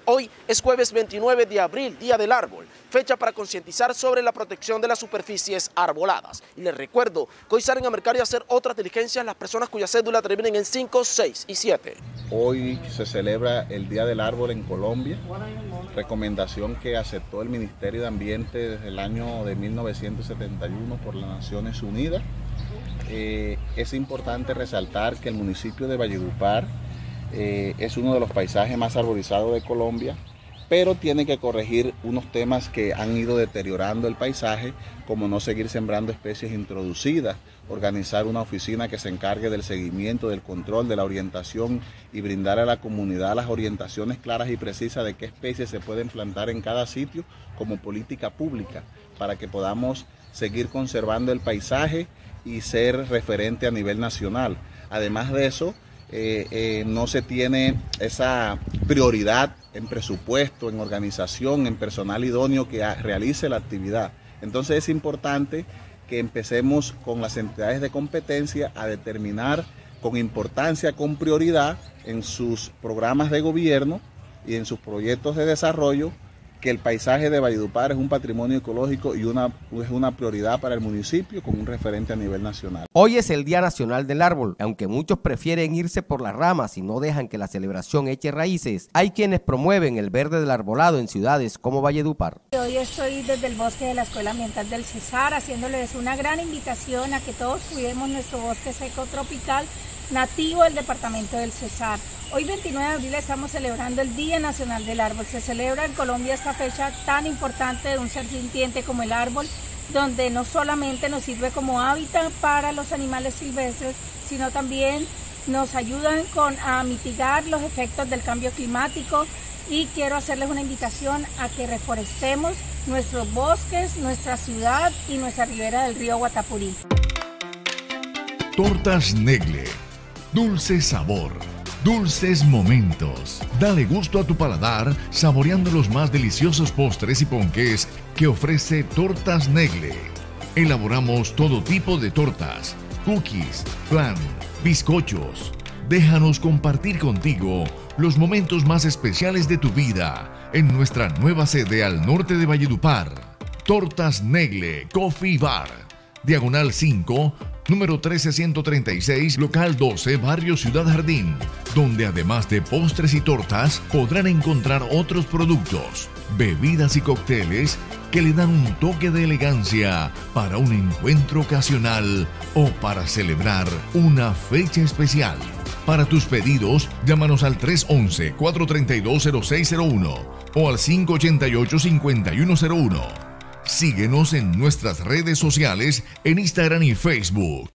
Hoy es jueves 29 de abril, Día del Árbol, fecha para concientizar sobre la protección de las superficies arboladas. Y les recuerdo que hoy salen a mercar y a hacer otras diligencias las personas cuya cédula terminen en 5, 6 y 7. Hoy se celebra el Día del Árbol en Colombia, recomendación que aceptó el Ministerio de Ambiente desde el año de 1971 por las Naciones Unidas. Es importante resaltar que el municipio de Valledupar es uno de los paisajes más arborizados de Colombia, pero tiene que corregir unos temas que han ido deteriorando el paisaje, como no seguir sembrando especies introducidas, organizar una oficina que se encargue del seguimiento, del control, de la orientación y brindar a la comunidad las orientaciones claras y precisas de qué especies se pueden plantar en cada sitio como política pública, para que podamos seguir conservando el paisaje y ser referente a nivel nacional. Además de eso, no se tiene esa prioridad en presupuesto, en organización, en personal idóneo que realice la actividad. Entonces es importante que empecemos con las entidades de competencia a determinar con importancia, con prioridad en sus programas de gobierno y en sus proyectos de desarrollo, que el paisaje de Valledupar es un patrimonio ecológico y es una prioridad para el municipio con un referente a nivel nacional. Hoy es el Día Nacional del Árbol. Aunque muchos prefieren irse por las ramas y no dejan que la celebración eche raíces, hay quienes promueven el verde del arbolado en ciudades como Valledupar. Hoy estoy desde el bosque de la Escuela Ambiental del Cesar haciéndoles una gran invitación a que todos cuidemos nuestro bosque seco tropical nativo del departamento del Cesar. Hoy 29 de abril estamos celebrando el Día Nacional del Árbol. Se celebra en Colombia esta fecha tan importante de un ser sintiente como el árbol, donde no solamente nos sirve como hábitat para los animales silvestres, sino también nos ayudan a mitigar los efectos del cambio climático. Y quiero hacerles una invitación a que reforestemos nuestros bosques, nuestra ciudad y nuestra ribera del río Guatapurí. Tortas Negle. Dulce sabor, dulces momentos. Dale gusto a tu paladar saboreando los más deliciosos postres y ponqués que ofrece Tortas Negle. Elaboramos todo tipo de tortas, cookies, flan, bizcochos. Déjanos compartir contigo los momentos más especiales de tu vida en nuestra nueva sede al norte de Valledupar. Tortas Negle Coffee Bar, Diagonal 5, número 13136, local 12, barrio Ciudad Jardín, donde además de postres y tortas podrán encontrar otros productos, bebidas y cócteles que le dan un toque de elegancia para un encuentro ocasional o para celebrar una fecha especial. Para tus pedidos, llámanos al 311-432-0601 o al 588-5101. Síguenos en nuestras redes sociales en Instagram y Facebook.